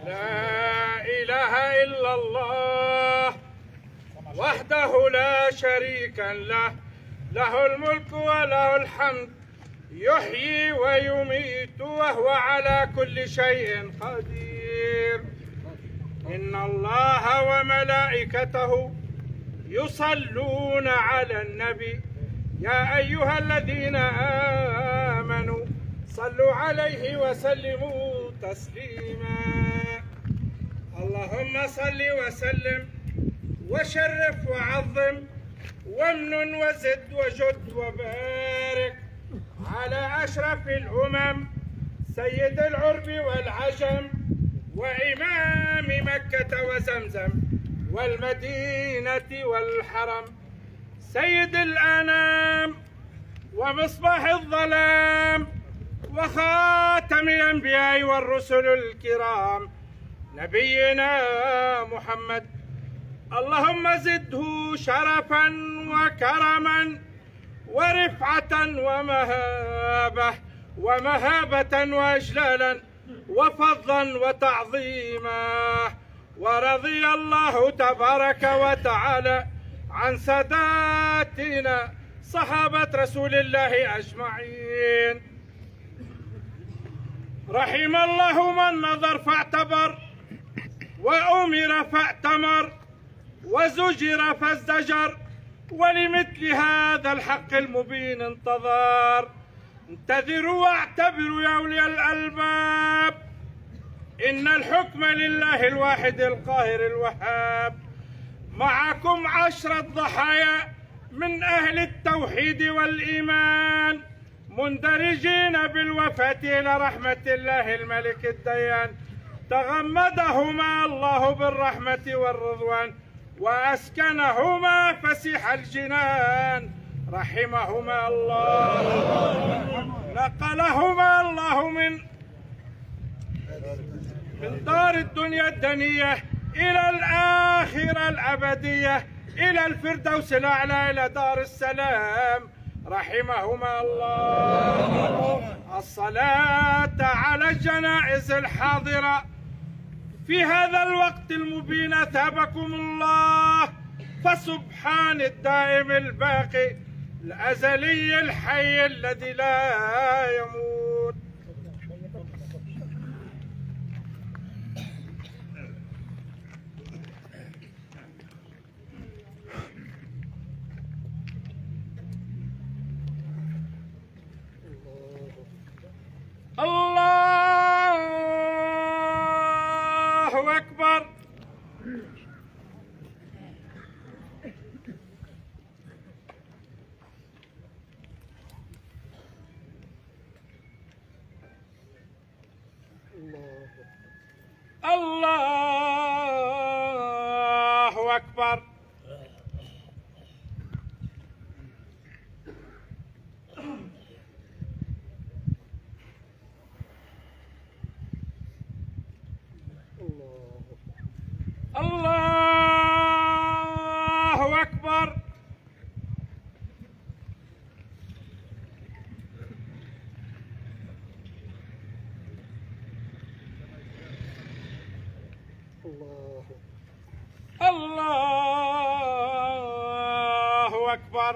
لا إله إلا الله وحده لا شريك له، له الملك وله الحمد، يحيي ويميت وهو على كل شيء قدير. إن الله وملائكته يصلون على النبي، يا أيها الذين آمنوا صلوا عليه وسلموا تسليما. اللهم صل وسلم وشرف وعظم وامنن وزد وجد وبارك على أشرف الأمم سيد العرب والعجم وإمام مكة وزمزم والمدينة والحرم، سيد الأنام ومصباح الظلام وخاتم الأنبياء والرسل الكرام نبينا محمد. اللهم زده شرفا وكرما ورفعة ومهابة وإجلالا وفضلا وتعظيما. ورضي الله تبارك وتعالى عن ساداتنا صحابة رسول الله أجمعين. رحم الله من نظر فاعتبر وأمر فأتمر وزجر فازدجر، ولمثل هذا الحق المبين انتظر. انتظروا واعتبروا يا أولي الألباب، إن الحكم لله الواحد القاهر الوهاب. معكم 10 ضحايا من أهل التوحيد والإيمان مندرجين بالوفاة إلى رحمة الله الملك الديان، تغمدهما الله بالرحمة والرضوان وأسكنهما فسيح الجنان، رحمهما الله. نقلهما الله من دار الدنيا الدنية إلى الآخرة الأبدية، إلى الفردوس الأعلى، إلى دار السلام، رحمهما الله. الصلاة على الجنائز الحاضرة في هذا الوقت المبين أثابكم الله، فسبحان الدائم الباقي الأزلي الحي الذي لا يموت. الله أكبر. الله أكبر. الله أكبر. الله أكبر.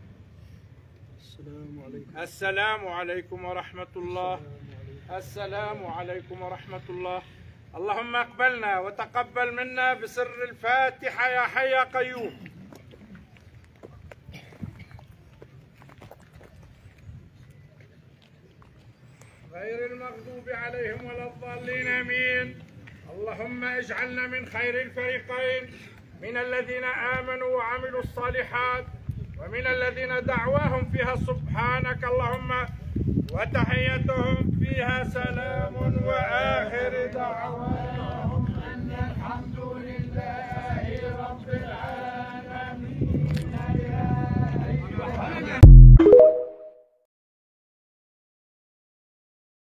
السلام عليكم ورحمة الله. السلام عليكم ورحمة الله. اللهم اقبلنا وتقبل منا بسر الفاتحة يا حي يا قيوم. غير المغضوب عليهم ولا الضالين آمين. اللهم اجعلنا من خير الفريقين، من الذين آمنوا وعملوا الصالحات ومن الذين دعواهم فيها سبحانك اللهم وتحيتهم فيها سلام وآخر دعواهم